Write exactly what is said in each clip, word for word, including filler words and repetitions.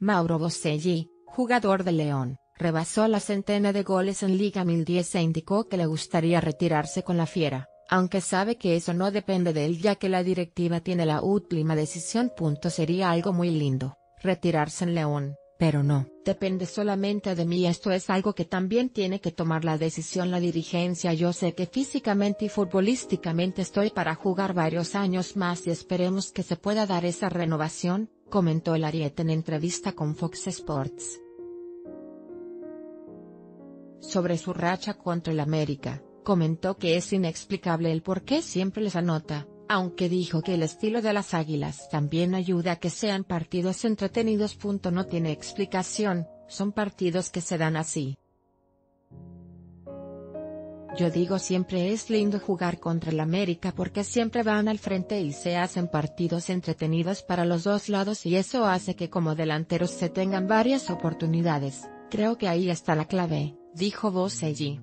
Mauro Boselli, jugador de León, rebasó la centena de goles en Liga mil diez e indicó que le gustaría retirarse con la Fiera, aunque sabe que eso no depende de él ya que la directiva tiene la última decisión. Sería algo muy lindo, retirarse en León, pero no depende solamente de mí. Esto es algo que también tiene que tomar la decisión la dirigencia. Yo sé que físicamente y futbolísticamente estoy para jugar varios años más y esperemos que se pueda dar esa renovación, comentó el ariete en entrevista con Fox Sports. Sobre su racha contra el América, comentó que es inexplicable el por qué siempre les anota, aunque dijo que el estilo de las Águilas también ayuda a que sean partidos entretenidos. No tiene explicación, son partidos que se dan así. Yo digo siempre es lindo jugar contra el América porque siempre van al frente y se hacen partidos entretenidos para los dos lados y eso hace que como delanteros se tengan varias oportunidades. Creo que ahí está la clave, dijo Boselli.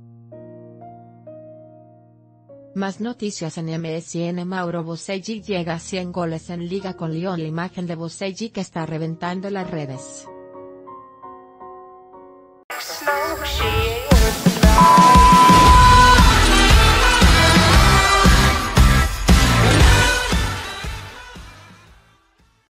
Más noticias en M S N. Mauro Boselli llega a cien goles en Liga con Lyon. La imagen de Boselli que está reventando las redes.